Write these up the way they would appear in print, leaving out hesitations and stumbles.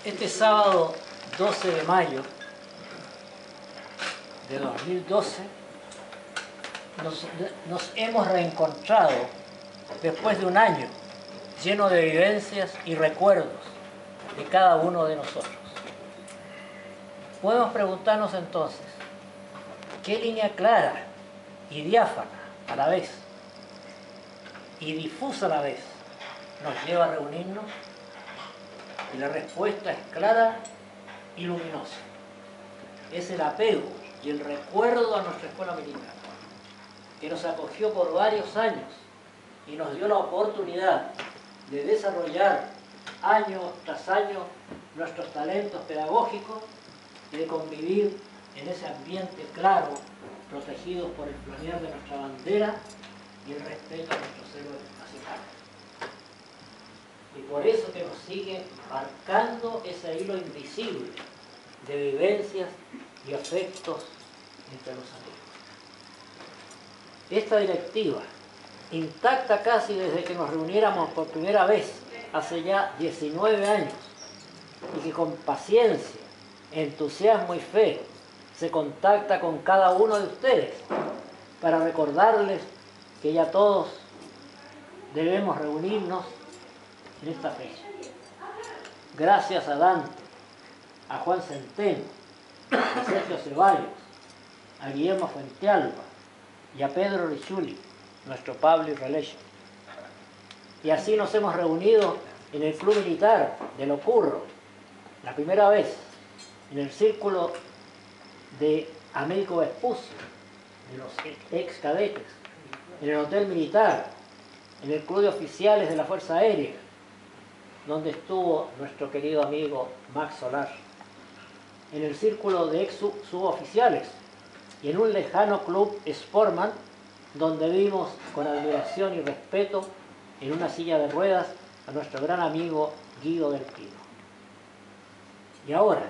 Este sábado 12 de mayo de 2012 nos hemos reencontrado después de un año lleno de vivencias y recuerdos de cada uno de nosotros. Podemos preguntarnos entonces, ¿qué línea clara y diáfana a la vez y difusa a la vez nos lleva a reunirnos? Y la respuesta es clara y luminosa. Es el apego y el recuerdo a nuestra escuela militar, que nos acogió por varios años y nos dio la oportunidad de desarrollar año tras año nuestros talentos pedagógicos y de convivir en ese ambiente claro, protegidos por el flamear de nuestra bandera y el respeto a nuestros héroes nacionales. Y por eso que nos sigue marcando ese hilo invisible de vivencias y afectos entre los amigos. Esta directiva, intacta casi desde que nos reuniéramos por primera vez hace ya 19 años, y que con paciencia, entusiasmo y fe se contacta con cada uno de ustedes para recordarles que ya todos debemos reunirnos en esta fecha. Gracias a Dante, a Juan Centeno, a Sergio Ceballos, a Guillermo Fuentealba y a Pedro Richuli, nuestro Public Relations. Y así nos hemos reunido en el Club Militar de Locurro, la primera vez, en el círculo de Américo Vespucio, de los ex cadetes, en el Hotel Militar, en el Club de Oficiales de la Fuerza Aérea, donde estuvo nuestro querido amigo Max Solar, en el círculo de ex suboficiales y en un lejano club Sportman, donde vimos con admiración y respeto en una silla de ruedas a nuestro gran amigo Guido del Pino. Y ahora,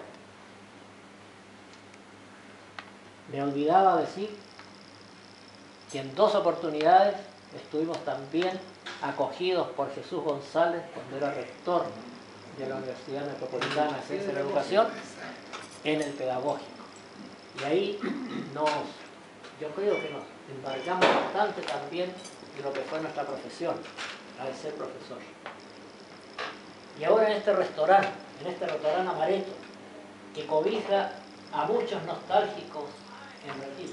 me olvidaba decir que en 2 oportunidades estuvimos también acogidos por Jesús González cuando era rector de la Universidad Metropolitana de Ciencia de la Educación en el pedagógico. Y ahí yo creo que nos embarcamos bastante también de lo que fue nuestra profesión, la de ser profesor. Y ahora en este restaurante Amaretto, que cobija a muchos nostálgicos en retiro.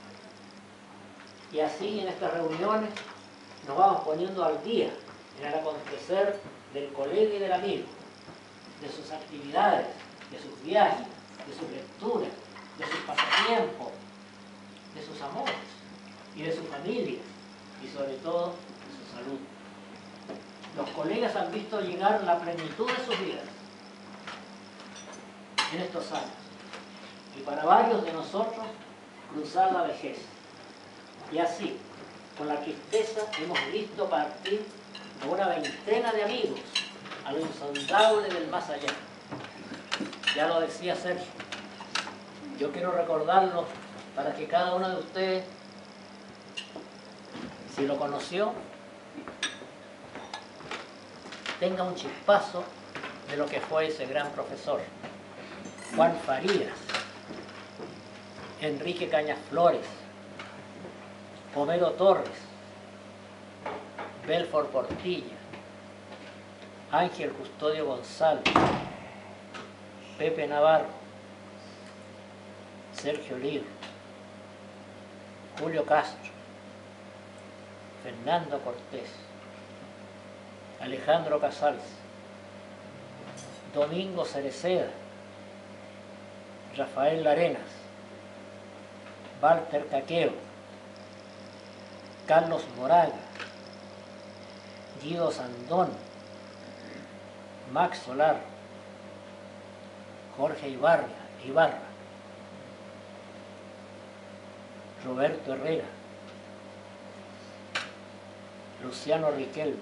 Y así en estas reuniones nos vamos poniendo al día en el acontecer del colega y del amigo, de sus actividades, de sus viajes, de sus lecturas, de sus pasatiempos, de sus amores y de su familia y sobre todo de su salud. Los colegas han visto llegar la plenitud de sus vidas en estos años y para varios de nosotros cruzar la vejez. Y así, con la tristeza, hemos visto partir a una veintena de amigos a lo insondable del más allá. Ya lo decía Sergio, yo quiero recordarlo para que cada uno de ustedes, si lo conoció, tenga un chispazo de lo que fue ese gran profesor. Juan Farías, Enrique Cañas Flores, Homero Torres, Belfort Portilla, Ángel Custodio González, Pepe Navarro, Sergio Libro, Julio Castro, Fernando Cortés, Alejandro Casals, Domingo Cereceda, Rafael Larenas, Walter Caqueo, Carlos Moraga, Guido Sandón, Max Solar, Jorge Ibarra, Roberto Herrera, Luciano Riquelme,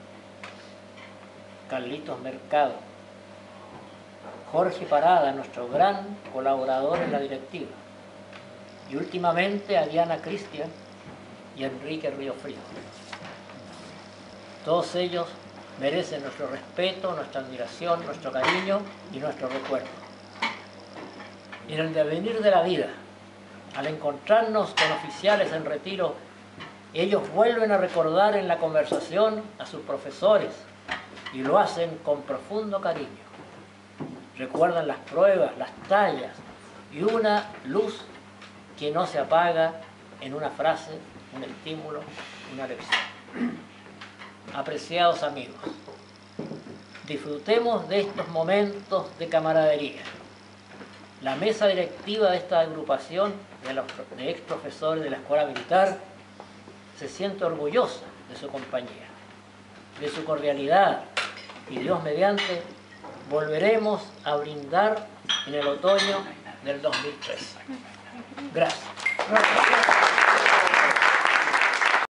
Carlitos Mercado, Jorge Parada, nuestro gran colaborador en la directiva, y últimamente a Diana Cristian y Enrique Río Frío. Todos ellos merecen nuestro respeto, nuestra admiración, nuestro cariño y nuestro recuerdo. Y en el devenir de la vida, al encontrarnos con oficiales en retiro, ellos vuelven a recordar en la conversación a sus profesores y lo hacen con profundo cariño. Recuerdan las pruebas, las tallas y una luz que no se apaga en una frase, un estímulo, una lección. Apreciados amigos, disfrutemos de estos momentos de camaradería. La mesa directiva de esta agrupación de ex profesores de la Escuela Militar se siente orgullosa de su compañía, de su cordialidad, y Dios mediante volveremos a brindar en el otoño del 2013. Gracias.